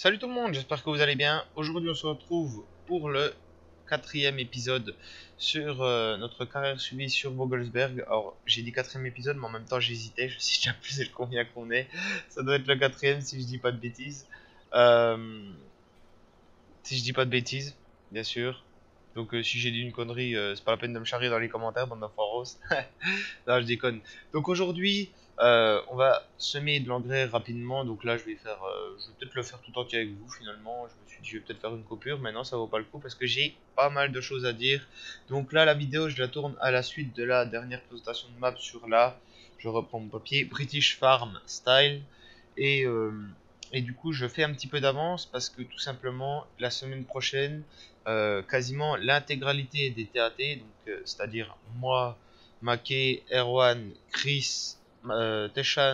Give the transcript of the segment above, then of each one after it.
Salut tout le monde, j'espère que vous allez bien. Aujourd'hui on se retrouve pour le quatrième épisode sur notre carrière suivie sur Vogelsberg. Alors j'ai dit quatrième épisode mais en même temps j'hésitais, je sais déjà plus c'est le combien qu'on est. Ça doit être le quatrième si je dis pas de bêtises. Euh, Si je dis pas de bêtises, bien sûr. Donc si j'ai dit une connerie, c'est pas la peine de me charrier dans les commentaires, bande d'enfoiros. Non, je déconne. Donc aujourd'hui, on va semer de l'engrais rapidement. Donc là, je vais peut-être le faire tout entier avec vous finalement. Je me suis dit, je vais peut-être faire une coupure. Mais non, ça vaut pas le coup parce que j'ai pas mal de choses à dire. Donc là, la vidéo, je la tourne à la suite de la dernière présentation de map sur je reprends mon papier, British Farm Style. Et, euh, et du coup, je fais un petit peu d'avance parce que tout simplement, la semaine prochaine, quasiment l'intégralité des TAT, donc c'est-à-dire moi, Make, Erwan, Chris, Teshan,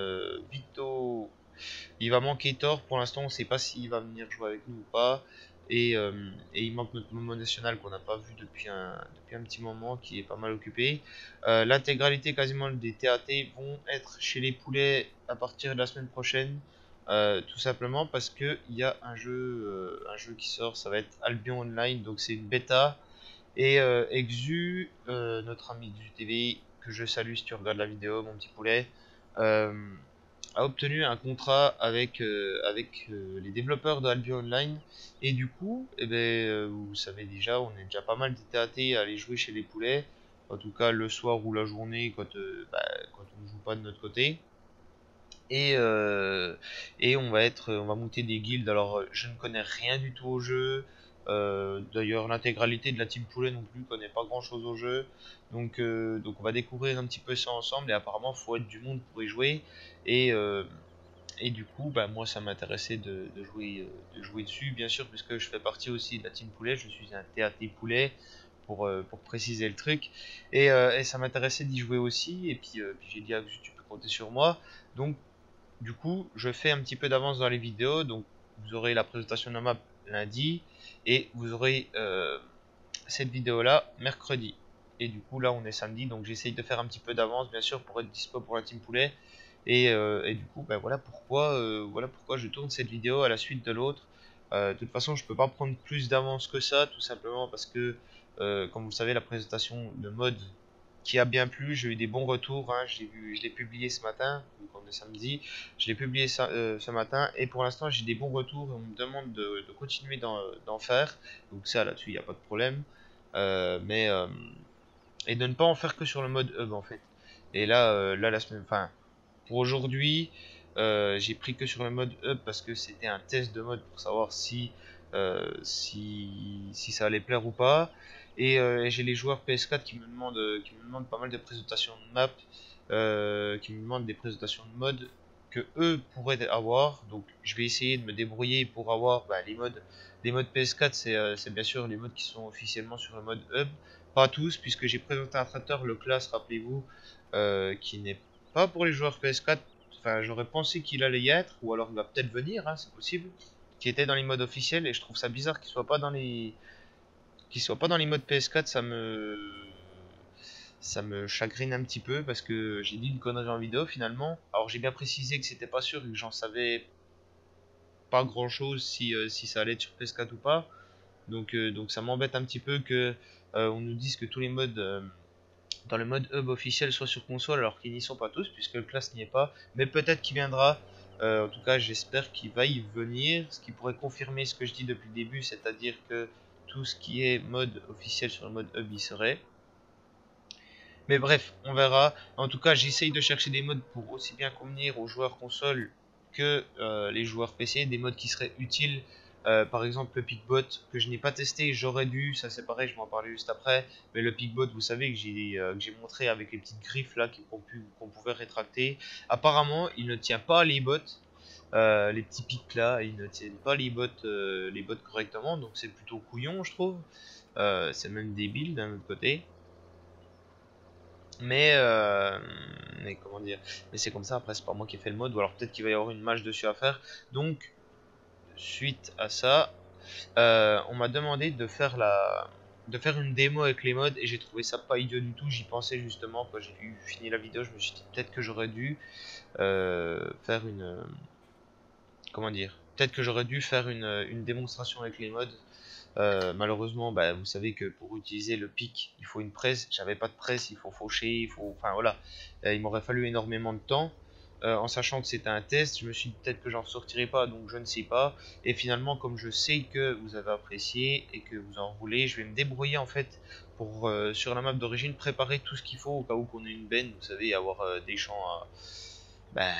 Vito, il va manquer Thor. Pour l'instant, on ne sait pas s'il va venir jouer avec nous ou pas. Et il manque notre Momo national qu'on n'a pas vu depuis un petit moment, qui est pas mal occupé. L'intégralité quasiment des TAT vont être chez les poulets à partir de la semaine prochaine. Tout simplement parce que il y a un jeu qui sort, ça va être Albion Online, donc c'est une bêta. Et Exu, notre ami du TV, que je salue si tu regardes la vidéo, mon petit poulet, euh, a obtenu un contrat avec les développeurs de Albion Online. Et du coup, eh ben, vous savez déjà, on est déjà pas mal d'été à aller jouer chez les poulets. En tout cas, le soir ou la journée, quand on ne joue pas de notre côté. Et, euh, et on va monter des guildes. Alors, je ne connais rien du tout au jeu. D'ailleurs, l'intégralité de la team poulet non plus connaît pas grand chose au jeu. Donc, on va découvrir un petit peu ça ensemble. Et apparemment, faut être du monde pour y jouer. Et, euh, et du coup, bah, moi, ça m'intéressait de jouer dessus, bien sûr, puisque je fais partie aussi de la team poulet. Je suis un TAT poulet pour préciser le truc. Et ça m'intéressait d'y jouer aussi. Puis j'ai dit, ah, tu peux compter sur moi. Donc, du coup, je fais un petit peu d'avance dans les vidéos, donc vous aurez la présentation de la map lundi et vous aurez cette vidéo-là mercredi. Et du coup, là, on est samedi, donc j'essaye de faire un petit peu d'avance, bien sûr, pour être dispo pour la team poulet. Et du coup, ben, voilà pourquoi je tourne cette vidéo à la suite de l'autre. De toute façon, je peux pas prendre plus d'avance que ça, tout simplement parce que, comme vous le savez, la présentation de mode qui a bien plu, j'ai eu des bons retours, hein, je l'ai publié ce matin, donc on est samedi, je l'ai publié ce matin, et pour l'instant j'ai des bons retours, et on me demande de continuer d'en faire, donc ça là-dessus il n'y a pas de problème, mais et de ne pas en faire que sur le mode hub en fait. Et là la semaine, enfin pour aujourd'hui, j'ai pris que sur le mode hub parce que c'était un test de mode pour savoir si ça allait plaire ou pas. Et j'ai les joueurs PS4 qui me demandent pas mal de présentations de map, qui me demandent des présentations de mode que eux pourraient avoir. Donc je vais essayer de me débrouiller pour avoir les modes PS4, c'est bien sûr les modes qui sont officiellement sur le mode hub. Pas tous, puisque j'ai présenté un traiteur, le class, rappelez-vous, qui n'est pas pour les joueurs PS4. Enfin, j'aurais pensé qu'il allait y être, ou alors il va peut-être venir, hein, c'est possible. Qui était dans les modes officiels, et je trouve ça bizarre qu'il soit pas dans les modes PS4. Ça me chagrine un petit peu parce que j'ai dit une connerie en vidéo finalement. Alors j'ai bien précisé que c'était pas sûr et que j'en savais pas grand chose si ça allait être sur PS4 ou pas. Donc ça m'embête un petit peu que on nous dise que tous les modes dans le mode hub officiel soit sur console alors qu'ils n'y sont pas tous puisque le class n'y est pas, mais peut-être qu'il viendra. En tout cas j'espère qu'il va y venir, ce qui pourrait confirmer ce que je dis depuis le début, c'est-à-dire que tout ce qui est mode officiel sur le mode hub y serait. Mais bref, on verra. En tout cas, j'essaye de chercher des modes pour aussi bien convenir aux joueurs console que les joueurs PC, des modes qui seraient utiles. Par exemple, le Pickbot que je n'ai pas testé, j'aurais dû, ça c'est pareil, je m'en parlais juste après. Mais le Pickbot, vous savez que j'ai montré avec les petites griffes là qu'on pouvait rétracter. Apparemment, il ne tient pas les bottes, les petits pics là, ils ne tiennent pas les bottes correctement, donc c'est plutôt couillon, je trouve. C'est même débile d'un autre côté. Mais, euh, mais comment dire, mais c'est comme ça, après c'est pas moi qui ai fait le mode, ou alors peut-être qu'il va y avoir une match dessus à faire. Donc, suite à ça, on m'a demandé de faire une démo avec les modes et j'ai trouvé ça pas idiot du tout. J'y pensais justement quand j'ai fini la vidéo, je me suis dit peut-être que j'aurais dû faire comment dire, peut-être que j'aurais dû faire une démonstration avec les mods. Malheureusement, bah, vous savez que pour utiliser le pic, il faut une presse. J'avais pas de presse, il faut faucher, il faut, enfin voilà, il m'aurait fallu énormément de temps. En sachant que c'était un test, je me suis dit peut-être que j'en sortirai pas, donc je ne sais pas. Et finalement, comme je sais que vous avez apprécié et que vous en voulez, je vais me débrouiller en fait pour sur la map d'origine préparer tout ce qu'il faut au cas où qu'on ait une benne, vous savez, avoir des champs ben,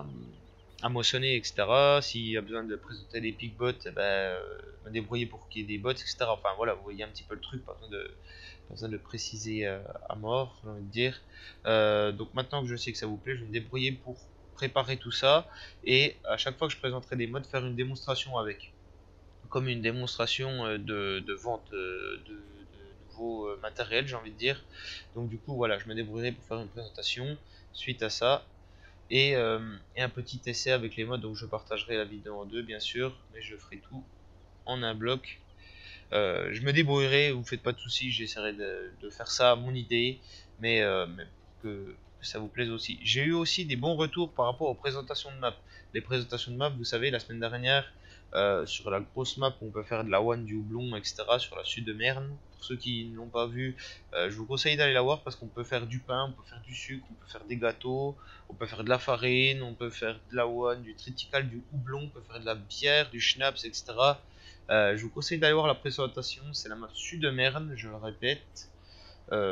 à moissonner, etc. S'il y a besoin de présenter des pick bots, me débrouiller pour qu'il y ait des bots, etc. Enfin voilà, vous voyez un petit peu le truc, pas besoin de préciser à mort, j'ai envie de dire. Donc maintenant que je sais que ça vous plaît, je vais me débrouiller pour préparer tout ça et à chaque fois que je présenterai des mods, faire une démonstration avec. Comme une démonstration de vente de nouveaux matériels, j'ai envie de dire. Donc du coup, voilà, je me débrouillerai pour faire une présentation suite à ça et un petit essai avec les mods. Donc je partagerai la vidéo en deux bien sûr, mais je ferai tout en un bloc. Je me débrouillerai, vous faites pas de soucis, j'essaierai de faire ça à mon idée, mais pour que ça vous plaise aussi. J'ai eu aussi des bons retours par rapport aux présentations de map. Les présentations de map, vous savez, la semaine dernière, sur la grosse map, on peut faire de la one, du houblon, etc. sur la sud de Merne. Pour ceux qui ne l'ont pas vu, je vous conseille d'aller la voir parce qu'on peut faire du pain, on peut faire du sucre, on peut faire des gâteaux, on peut faire de la farine, on peut faire de la one, du triticale, du houblon, on peut faire de la bière, du schnapps, etc. Je vous conseille d'aller voir la présentation, c'est la map sud de Merne, je le répète. Euh,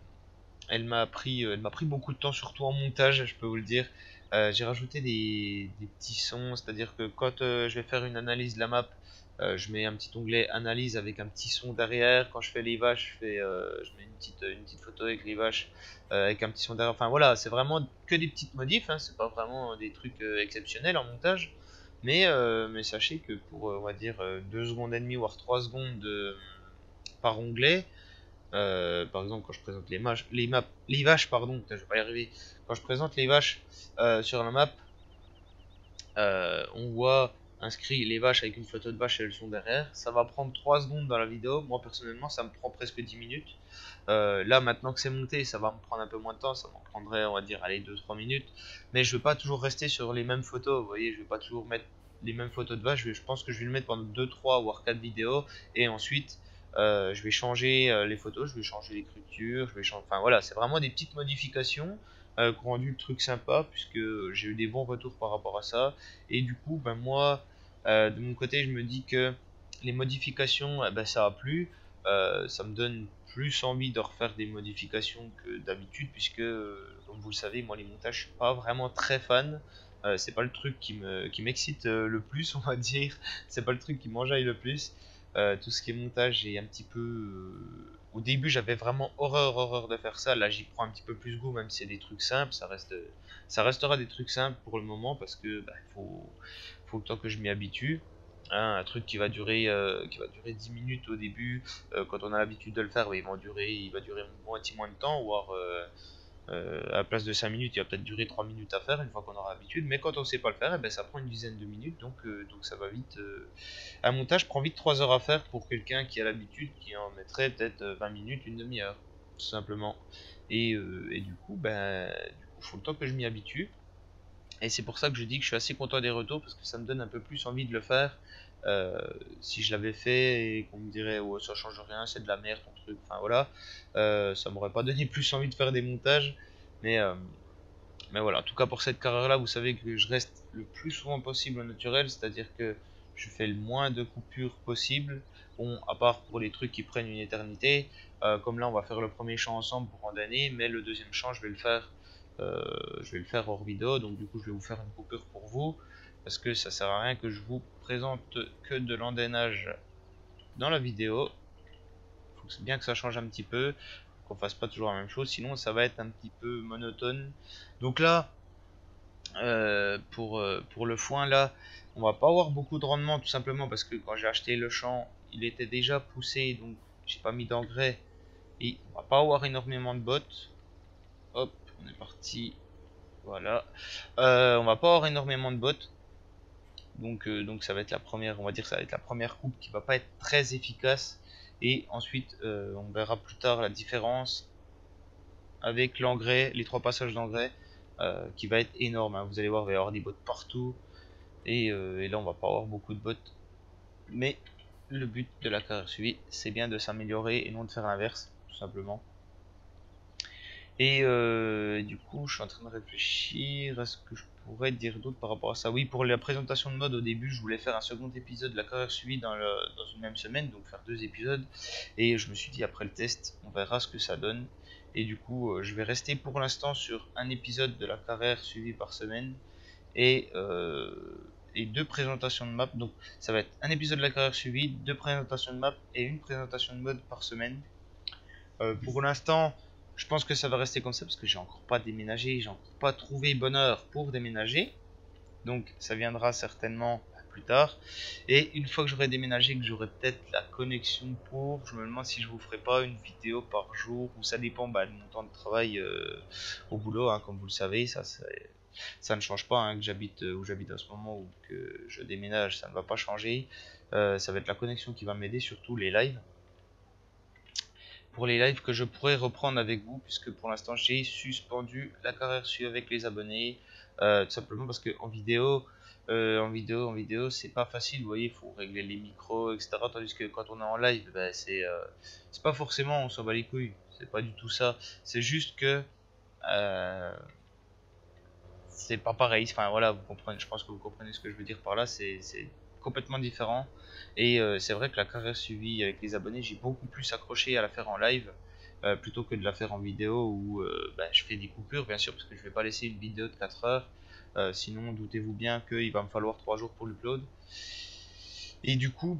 elle m'a pris beaucoup de temps, surtout en montage, je peux vous le dire. J'ai rajouté des petits sons, c'est-à-dire que quand je vais faire une analyse de la map, je mets un petit onglet analyse avec un petit son derrière. Quand je fais les vaches, je mets une petite photo avec les vaches avec un petit son derrière. Enfin voilà, c'est vraiment que des petites modifs, hein, c'est pas vraiment des trucs exceptionnels en montage. Mais sachez que pour, on va dire, 2 secondes et demie, voire 3 secondes par onglet, par exemple, quand je présente les vaches, pardon, putain, je vais pas y arriver. Quand je présente les vaches sur la map, on voit inscrit les vaches avec une photo de vache et le son derrière. Ça va prendre 3 secondes dans la vidéo. Moi, personnellement, ça me prend presque 10 minutes. Là, maintenant que c'est monté, ça va me prendre un peu moins de temps. Ça m'en prendrait, on va dire, allez, 2-3 minutes. Mais je veux pas toujours rester sur les mêmes photos. Vous voyez, je vais pas toujours mettre les mêmes photos de vaches. Je pense que je vais le mettre pendant 2-3 voire 4 vidéos. Et ensuite, je vais changer les photos, je vais changer l'écriture, je vais changer. Enfin voilà, c'est vraiment des petites modifications qui ont rendu le truc sympa puisque j'ai eu des bons retours par rapport à ça. Et du coup, ben moi, de mon côté, je me dis que les modifications, ben, ça a plu. Ça me donne plus envie de refaire des modifications que d'habitude puisque, comme vous le savez, moi les montages, je suis pas vraiment très fan. C'est pas le truc qui m'excite le plus, on va dire. C'est pas le truc qui m'enjaille le plus. Tout ce qui est montage est un petit peu. Au début, j'avais vraiment horreur de faire ça. Là, j'y prends un petit peu plus goût, même si c'est des trucs simples. Ça restera des trucs simples pour le moment parce que bah, faut le temps que je m'y habitue. Hein, un truc qui va durer 10 minutes au début, quand on a l'habitude de le faire, bah, il va durer moitié moins de temps, voire à la place de 5 minutes, il va peut-être durer 3 minutes à faire une fois qu'on aura l'habitude. Mais quand on sait pas le faire, eh ben, ça prend une dizaine de minutes, donc ça va vite. Un montage prend vite 3 heures à faire pour quelqu'un qui a l'habitude, qui en mettrait peut-être 20 minutes, une demi-heure, tout simplement. Et du coup, faut le temps que je m'y habitue. Et c'est pour ça que je dis que je suis assez content des retours parce que ça me donne un peu plus envie de le faire. Euh, Si je l'avais fait et qu'on me dirait ouais, ça change rien, c'est de la merde ton truc, enfin voilà, ça m'aurait pas donné plus envie de faire des montages. Mais, euh, mais voilà, en tout cas pour cette carrière-là, vous savez que je reste le plus souvent possible au naturel, c'est-à-dire que je fais le moins de coupures possible. Bon, à part pour les trucs qui prennent une éternité, comme là on va faire le premier chant ensemble pour randonner, mais le deuxième chant euh, je vais le faire hors vidéo, donc du coup je vais vous faire une coupure pour vous, parce que ça sert à rien que je vous présente que de l'andennage dans la vidéo. Faut bien que ça change un petit peu, qu'on fasse pas toujours la même chose, sinon ça va être un petit peu monotone. Donc là, pour le foin là, on va pas avoir beaucoup de rendement tout simplement parce que quand j'ai acheté le champ, il était déjà poussé, donc j'ai pas mis d'engrais et on va pas avoir énormément de bottes. Hop, on est parti. Voilà. On va pas avoir énormément de bottes. Donc ça va être la première, on va dire que ça va être la première coupe qui va pas être très efficace. Et ensuite, on verra plus tard la différence avec l'engrais, les 3 passages d'engrais, qui va être énorme. Hein. Vous allez voir, il va y avoir des bottes partout. Et là on va pas avoir beaucoup de bots, mais le but de la carrière suivie c'est bien de s'améliorer et non de faire l'inverse tout simplement. Et du coup, je suis en train de réfléchir à ce que je pourrais dire d'autre par rapport à ça. Oui, pour la présentation de mode, au début, je voulais faire un second épisode de la carrière suivie dans une même semaine, donc faire 2 épisodes. Et je me suis dit, après le test, on verra ce que ça donne. Et du coup, je vais rester pour l'instant sur un épisode de la carrière suivie par semaine et 2 présentations de map. Donc, ça va être un épisode de la carrière suivie, 2 présentations de map et une présentation de mode par semaine. Pour l'instant, je pense que ça va rester comme ça parce que j'ai encore pas déménagé, j'ai encore pas trouvé bonne heure pour déménager. Donc ça viendra certainement plus tard. Et une fois que j'aurai déménagé, que j'aurai peut-être la connexion pour, je me demande si je vous ferai pas une vidéo par jour, ou ça dépend de mon temps de travail au boulot, hein, comme vous le savez, ça ne change pas, hein, que j'habite où j'habite en ce moment ou que je déménage, ça ne va pas changer. Ça va être la connexion qui va m'aider, surtout les lives. Pour les lives que je pourrais reprendre avec vous, puisque pour l'instant j'ai suspendu la carrière suivie avec les abonnés, tout simplement parce que en vidéo c'est pas facile, vous voyez, il faut régler les micros, etc. Tandis que quand on est en live, c'est pas forcément on s'en bat les couilles, c'est pas du tout ça, c'est juste que euh, c'est pas pareil. Enfin voilà, vous comprenez, je pense que vous comprenez ce que je veux dire par là, c'est complètement différent. Et c'est vrai que la carrière suivie avec les abonnés, j'ai beaucoup plus accroché à la faire en live plutôt que de la faire en vidéo où je fais des coupures, bien sûr, parce que je vais pas laisser une vidéo de 4 heures. Sinon, doutez-vous bien qu'il va me falloir 3 jours pour l'upload. Et du coup,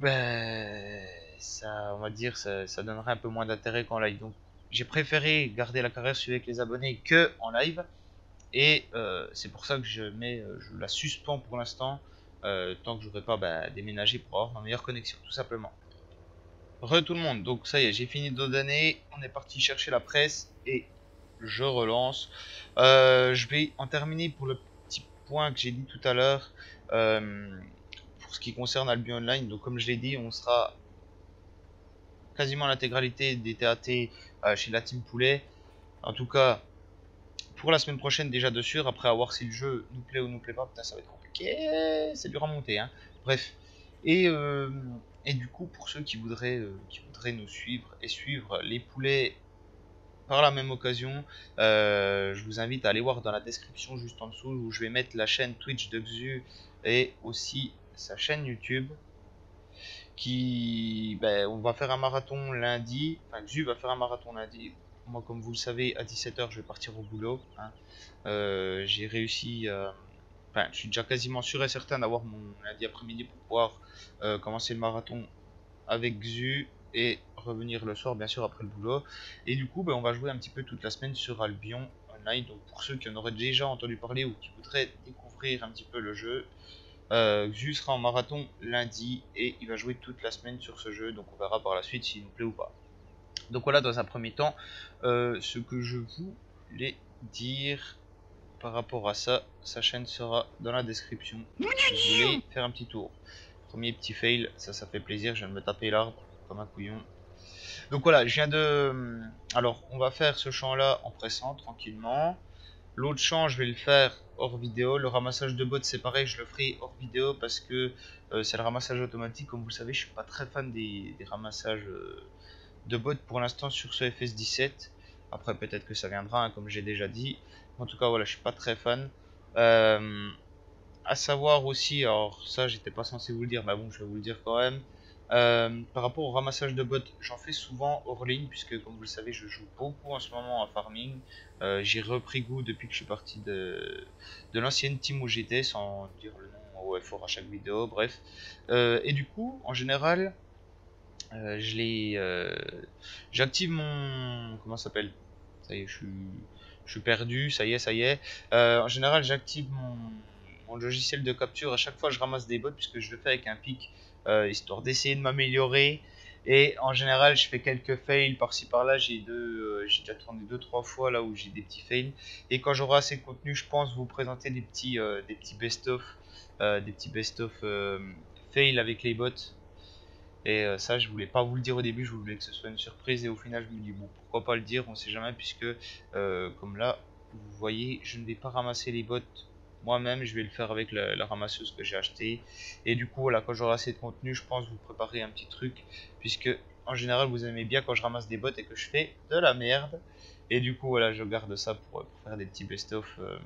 ça, on va dire, ça donnerait un peu moins d'intérêt qu'en live. Donc, j'ai préféré garder la carrière suivie avec les abonnés que en live. Et c'est pour ça que je la suspends pour l'instant, tant que je n'aurai pas déménagé pour avoir ma meilleure connexion, tout simplement. Re tout le monde, donc ça y est, j'ai fini de donner, on est parti chercher la presse et je relance. Je vais en terminer pour le petit point que j'ai dit tout à l'heure, pour ce qui concerne Albion Online. Donc comme je l'ai dit, on sera quasiment l'intégralité des TAT chez la Team Poulet. En tout cas, pour la semaine prochaine déjà de sûr, après avoir si le jeu nous plaît ou nous plaît pas, putain ça va être compliqué, c'est dur à monter, hein. Bref. Et du coup pour ceux qui voudraient nous suivre et suivre les poulets par la même occasion, je vous invite à aller voir dans la description juste en dessous où je vais mettre la chaîne Twitch de Xu et aussi sa chaîne YouTube on va faire un marathon lundi. Enfin, Xu va faire un marathon lundi. Moi, comme vous le savez, à 17 h je vais partir au boulot, hein. J'ai réussi. Enfin, je suis déjà quasiment sûr et certain d'avoir mon lundi après-midi pour pouvoir commencer le marathon avec Xu et revenir le soir, bien sûr, après le boulot. Et du coup, on va jouer un petit peu toute la semaine sur Albion Online. Donc, pour ceux qui en auraient déjà entendu parler ou qui voudraient découvrir un petit peu le jeu, Xu sera en marathon lundi et il va jouer toute la semaine sur ce jeu. Donc, on verra par la suite s'il nous plaît ou pas. Donc, voilà, dans un premier temps, ce que je voulais dire par rapport à ça, sa chaîne sera dans la description si vous voulez faire un petit tour. Premier petit fail, ça fait plaisir, je viens de me taper l'arbre comme un couillon. Donc voilà, je viens de... Alors, on va faire ce champ là en pressant tranquillement. L'autre champ, je vais le faire hors vidéo. Le ramassage de bottes, c'est pareil, je le ferai hors vidéo parce que c'est le ramassage automatique. Comme vous le savez, je suis pas très fan des ramassages de bottes pour l'instant sur ce FS17. Après, peut-être que ça viendra, hein, comme j'ai déjà dit. En tout cas, voilà, je suis pas très fan. Euh, à savoir aussi, alors ça, j'étais pas censé vous le dire, mais bon, je vais vous le dire quand même. Par rapport au ramassage de bottes, j'en fais souvent hors ligne, puisque comme vous le savez, je joue beaucoup en ce moment à farming. J'ai repris goût depuis que je suis parti de l'ancienne team où j'étais, sans dire le nom au effort à chaque vidéo, bref. Et du coup, en général, je l'ai, j'active mon, comment ça s'appelle? Ça y est, je suis perdu. Ça y est, ça y est. En général, j'active mon logiciel de capture à chaque fois que je ramasse des bots, puisque je le fais avec un pic, histoire d'essayer de m'améliorer. Et en général, je fais quelques fails par-ci par-là. J'ai déjà tourné 2 3 fois là où j'ai des petits fails. Et quand j'aurai assez de contenu, je pense vous présenter des petits best-of, fails avec les bots. Et ça, je voulais pas vous le dire au début, je voulais que ce soit une surprise. Et au final, je me dis, bon, pourquoi pas le dire, on sait jamais, puisque comme là, vous voyez, je ne vais pas ramasser les bots moi-même, je vais le faire avec la ramasseuse que j'ai acheté. Et du coup, voilà, quand j'aurai assez de contenu, je pense vous préparer un petit truc, puisque en général, vous aimez bien quand je ramasse des bottes et que je fais de la merde. Et du coup, voilà, je garde ça pour faire des petits best-of.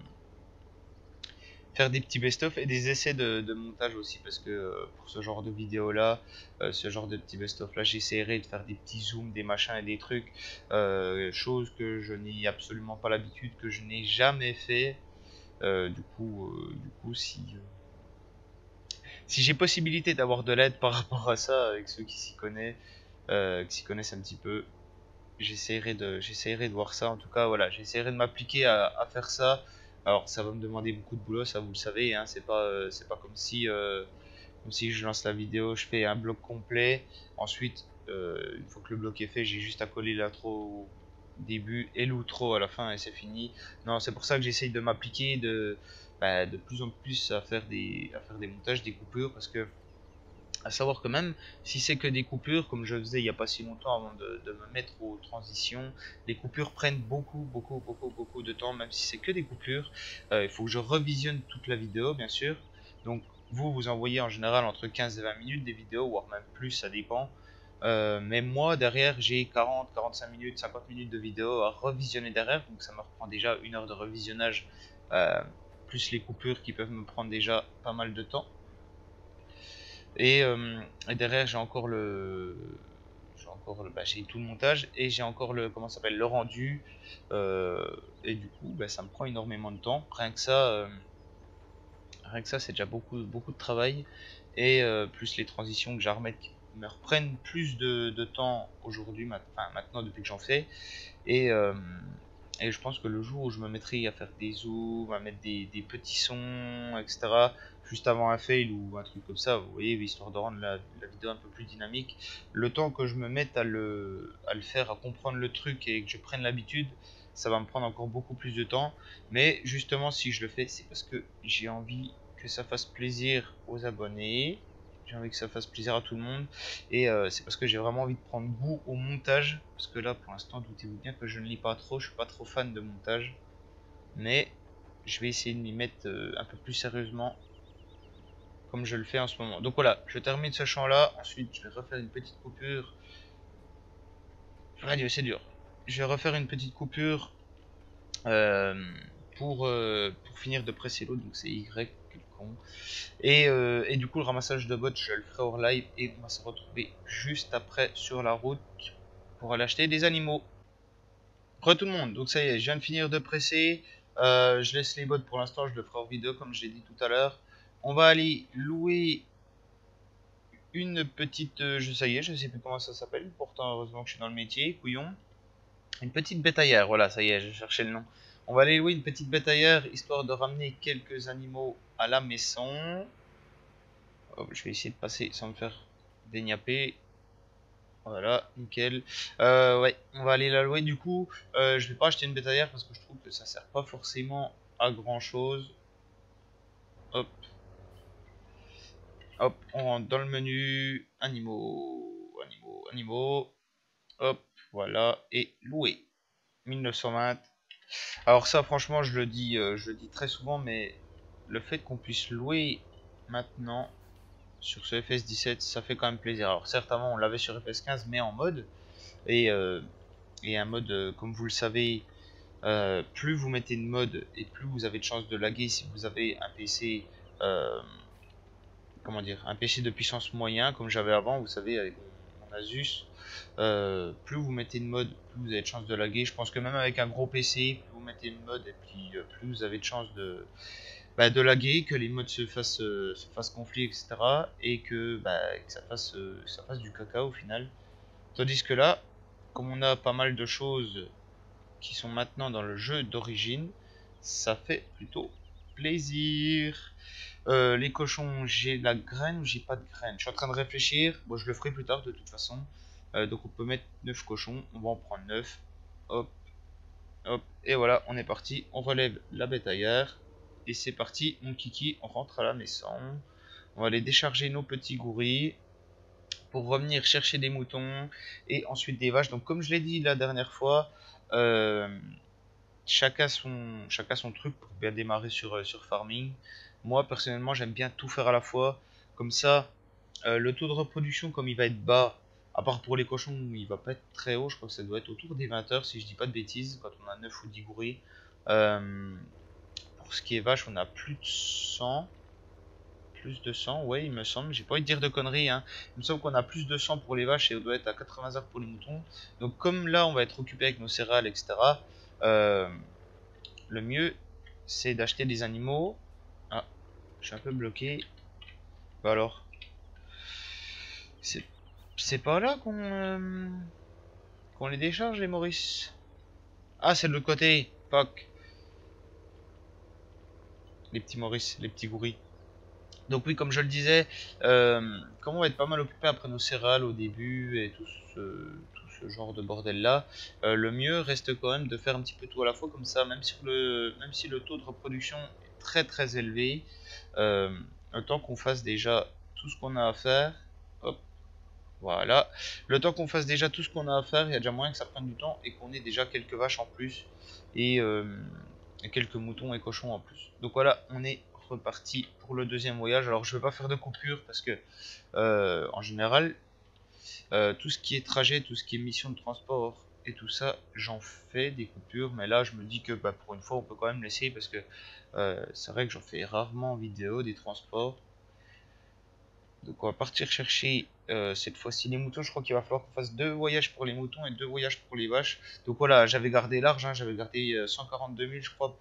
Faire des petits best-of et des essais de montage aussi, parce que pour ce genre de vidéo là, ce genre de petits best-of là, j'essaierai de faire des petits zooms, des machins et des trucs, chose que je n'ai absolument pas l'habitude, que je n'ai jamais fait. Du coup, si j'ai possibilité d'avoir de l'aide par rapport à ça avec ceux qui s'y connaissent un petit peu, j'essaierai de voir ça. En tout cas, voilà, j'essaierai de m'appliquer à faire ça. Alors, ça va me demander beaucoup de boulot, ça vous le savez, hein. C'est pas comme si je lance la vidéo, je fais un bloc complet. Ensuite, une fois que le bloc est fait, j'ai juste à coller l'intro au début et l'outro à la fin et c'est fini. Non, c'est pour ça que j'essaye de m'appliquer de plus en plus à faire des montages, des coupures, parce que à savoir que même si c'est que des coupures, comme je faisais il n'y a pas si longtemps avant de me mettre aux transitions, les coupures prennent beaucoup, beaucoup, beaucoup, beaucoup de temps, même si c'est que des coupures. Il faut que je revisionne toute la vidéo, bien sûr. Donc, vous envoyez en général entre 15 et 20 minutes des vidéos, voire même plus, ça dépend. Mais moi, derrière, j'ai 40, 45 minutes, 50 minutes de vidéo à revisionner derrière, donc ça me reprend déjà 1 heure de revisionnage, euh, plus les coupures qui peuvent me prendre déjà pas mal de temps. Et derrière, j'ai tout le montage et j'ai encore comment ça s'appelle, le rendu. Et du coup, ça me prend énormément de temps. Rien que ça, c'est déjà beaucoup, beaucoup de travail. Et plus les transitions que j'ai à remettre qui me reprennent plus de temps aujourd'hui, enfin, maintenant depuis que j'en fais. Et, euh, et je pense que le jour où je me mettrai à faire des zooms, à mettre des petits sons, etc., juste avant un fail ou un truc comme ça, vous voyez, histoire de rendre la vidéo un peu plus dynamique, le temps que je me mette à le faire, à comprendre le truc et que je prenne l'habitude, ça va me prendre encore beaucoup plus de temps. Mais justement, si je le fais, c'est parce que j'ai envie que ça fasse plaisir aux abonnés, j'ai envie que ça fasse plaisir à tout le monde. Et c'est parce que j'ai vraiment envie de prendre goût au montage. Parce que là, pour l'instant, doutez-vous bien que je ne lis pas trop. Je suis pas trop fan de montage. Mais je vais essayer de m'y mettre un peu plus sérieusement. Comme je le fais en ce moment. Donc voilà, je termine ce champ-là. Ensuite, je vais refaire une petite coupure. Radio, c'est dur. Je vais refaire une petite coupure euh, pour finir de presser l'autre. Donc c'est Y, quel con. Et du coup, le ramassage de bottes, je le ferai hors live et on va se retrouver juste après sur la route pour aller acheter des animaux. Re tout le monde, donc ça y est, je viens de finir de presser. Je laisse les bottes pour l'instant, je le ferai en vidéo comme j'ai dit tout à l'heure. On va aller louer une petite. Ça y est, je sais plus comment ça s'appelle. Pourtant, heureusement que je suis dans le métier, couillon. Une petite bétaillère, voilà, ça y est, je cherchais le nom. On va aller louer une petite bétaillère histoire de ramener quelques animaux à la maison. Hop, je vais essayer de passer sans me faire dégnapper. Voilà, nickel. Ouais, on va aller la louer. Du coup, je vais pas acheter une bétaillère parce que je trouve que ça sert pas forcément à grand chose. Hop, hop, on rentre dans le menu. Animaux, animaux, animaux. Hop, voilà, et louer. 1920. Alors ça, franchement, je le dis très souvent, mais le fait qu'on puisse louer maintenant sur ce FS17, ça fait quand même plaisir. Alors certes, avant, on l'avait sur FS15, mais en mode. Et, euh, et un mode, comme vous le savez, plus vous mettez de mode et plus vous avez de chances de laguer si vous avez un PC, euh, comment dire, un PC de puissance moyen comme j'avais avant, vous savez, avec mon Asus. Plus vous mettez de mode, plus vous avez de chances de laguer. Je pense que même avec un gros PC, plus vous mettez de mode et puis plus vous avez de chances de laguer, que les modes se fassent conflit, etc. Et que ça fasse du caca au final. Tandis que là, comme on a pas mal de choses qui sont maintenant dans le jeu d'origine, ça fait plutôt plaisir. Les cochons, j'ai la graine ou j'ai pas de graine? Je suis en train de réfléchir. Bon, je le ferai plus tard de toute façon. Donc on peut mettre 9 cochons. On va en prendre 9. Hop, hop. Et voilà, on est parti. On relève la bétaillère. Et c'est parti, mon kiki, on rentre à la maison. On va aller décharger nos petits gouris pour revenir chercher des moutons et ensuite des vaches. Donc comme je l'ai dit la dernière fois, euh, chacun son truc pour bien démarrer sur farming. Moi personnellement j'aime bien tout faire à la fois. Comme ça, le taux de reproduction comme il va être bas, à part pour les cochons il va pas être très haut, je crois que ça doit être autour des 20 heures si je dis pas de bêtises, quand on a 9 ou 10 gourris. Pour ce qui est vache on a plus de 100. Plus de 100, ouais, il me semble. J'ai pas envie de dire de conneries, hein. Il me semble qu'on a plus de 100 pour les vaches et on doit être à 80 heures pour les moutons. Donc, comme là, on va être occupé avec nos céréales, etc., euh, le mieux, c'est d'acheter des animaux. Ah, je suis un peu bloqué. Bah alors, c'est c'est pas là qu'on les décharge, les Maurice. Ah, c'est de l'autre côté. Fuck. Les petits Maurice, les petits gouris. Donc oui, comme je le disais, comme on va être pas mal occupé après nos céréales au début et tout ce genre de bordel là, le mieux reste quand même de faire un petit peu tout à la fois comme ça, même si le taux de reproduction est très très élevé, euh, le temps qu'on fasse déjà tout ce qu'on a à faire, hop, voilà, le temps qu'on fasse déjà tout ce qu'on a à faire, il y a déjà moyen que ça prenne du temps et qu'on ait déjà quelques vaches en plus et, et quelques moutons et cochons en plus. Donc voilà, on est reparti pour le deuxième voyage. Alors je vais pas faire de coupure parce que en général, tout ce qui est trajet, tout ce qui est mission de transport et tout ça, j'en fais des coupures. Mais là, je me dis que bah, pour une fois, on peut quand même l'essayer parce que c'est vrai que j'en fais rarement en vidéo des transports. Donc on va partir chercher cette fois-ci les moutons. Je crois qu'il va falloir qu'on fasse 2 voyages pour les moutons et 2 voyages pour les vaches. Donc voilà, j'avais gardé large, hein, j'avais gardé 142 000 je crois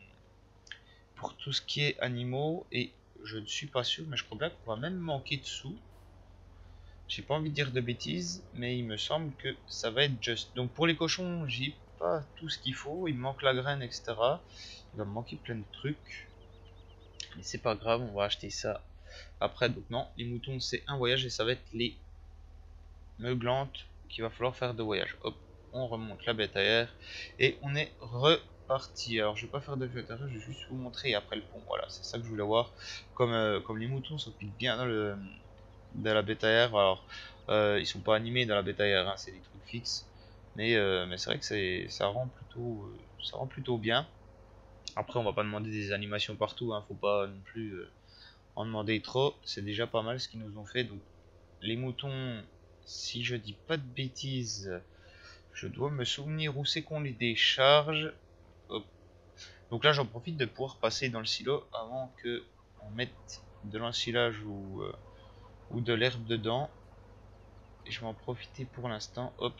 pour tout ce qui est animaux. Et je ne suis pas sûr, mais je crois bien qu'on va même manquer de sous. J'ai pas envie de dire de bêtises, mais il me semble que ça va être juste. Donc pour les cochons, j'ai pas tout ce qu'il faut. Il me manque la graine, etc. Il va me manquer plein de trucs. Mais c'est pas grave, on va acheter ça après. Donc non, les moutons c'est un voyage et ça va être les meuglantes qu'il va falloir faire 2 voyages. Hop, on remonte la bétaillère et on est reparti. Alors je vais pas faire de vue intérieure, je vais juste vous montrer après le pont. Voilà, c'est ça que je voulais voir. Comme les moutons s'occupent bien dans la bétaillère. Alors ils sont pas animés dans la bétaillère, hein, c'est des trucs fixes. Mais c'est vrai que ça rend plutôt bien. Après on va pas demander des animations partout, hein, faut pas non plus en demander trop. C'est déjà pas mal ce qu'ils nous ont fait. Donc les moutons, si je dis pas de bêtises, je dois me souvenir où c'est qu'on les décharge. Hop. Donc là, j'en profite de pouvoir passer dans le silo avant que on mette de l'ensilage ou de l'herbe dedans. Et je vais en profiter pour l'instant. Hop.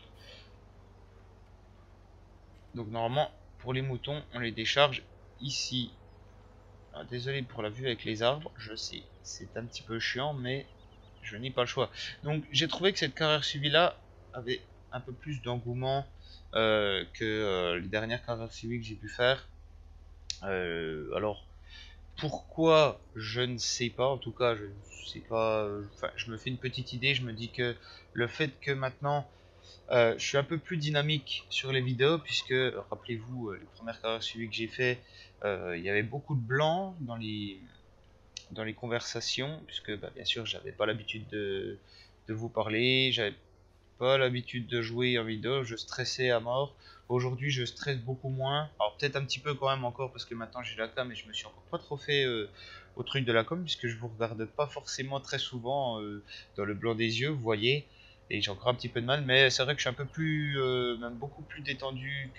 Donc normalement, pour les moutons, on les décharge ici. Ah, désolé pour la vue avec les arbres, je sais, c'est un petit peu chiant, mais je n'ai pas le choix. Donc j'ai trouvé que cette carrière suivie là avait un peu plus d'engouement que les dernières carrières suivies que j'ai pu faire. Alors pourquoi je ne sais pas, en tout cas je ne sais pas, enfin je me fais une petite idée, je me dis que le fait que maintenant je suis un peu plus dynamique sur les vidéos puisque rappelez-vous les premières carrières suivies que j'ai fait, il y avait beaucoup de blanc dans les conversations, puisque bah, bien sûr j'avais pas l'habitude de vous parler, j'avais pas l'habitude de jouer en vidéo, je stressais à mort. Aujourd'hui je stresse beaucoup moins, alors peut-être un petit peu quand même encore parce que maintenant j'ai la cam et je me suis encore pas trop fait au truc de la com puisque je vous regarde pas forcément très souvent dans le blanc des yeux, vous voyez, et j'ai encore un petit peu de mal, mais c'est vrai que je suis un peu plus, même beaucoup plus détendu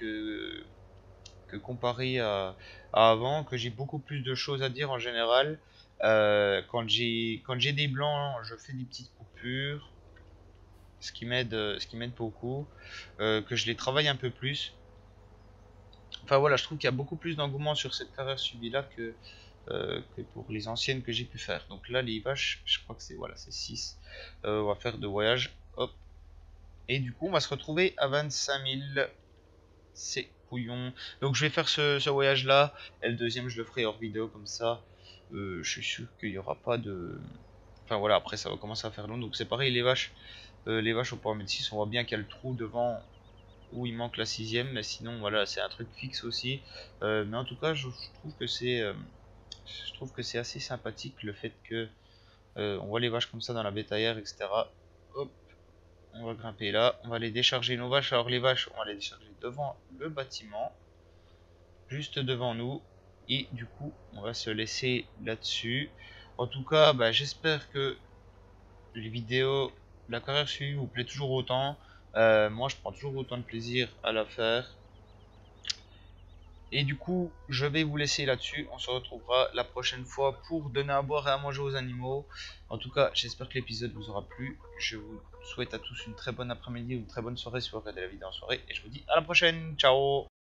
que comparé à avant, que j'ai beaucoup plus de choses à dire en général. Quand j'ai des blancs, je fais des petites coupures, ce qui m'aide beaucoup, que je les travaille un peu plus. Enfin voilà, je trouve qu'il y a beaucoup plus d'engouement sur cette carrière subie là que pour les anciennes que j'ai pu faire. Donc là, les vaches, je crois que c'est voilà, c'est 6. On va faire 2 voyages. Hop. Et du coup, on va se retrouver à 25 000. C'est couillon. Donc je vais faire ce voyage là. Et le deuxième, je le ferai hors vidéo comme ça. Je suis sûr qu'il n'y aura pas de. Enfin voilà, après ça va commencer à faire long. Donc c'est pareil, les vaches. Les vaches au poids mettre 6, on voit bien qu'il y a le trou devant où il manque la sixième. Mais sinon, voilà, c'est un truc fixe aussi. Mais en tout cas, je trouve que c'est assez sympathique le fait que on voit les vaches comme ça dans la bétaillère, etc. Hop, on va grimper là, on va aller décharger nos vaches. Alors les vaches, on va les décharger devant le bâtiment. juste devant nous. Et du coup, on va se laisser là-dessus. En tout cas, bah, j'espère que les vidéos, la carrière suivie vous plaît toujours autant. Moi, je prends toujours autant de plaisir à la faire. Et du coup, je vais vous laisser là-dessus. On se retrouvera la prochaine fois pour donner à boire et à manger aux animaux. En tout cas, j'espère que l'épisode vous aura plu. Je vous souhaite à tous une très bonne après-midi ou une très bonne soirée si vous regardez la vidéo en soirée. Et je vous dis à la prochaine. Ciao!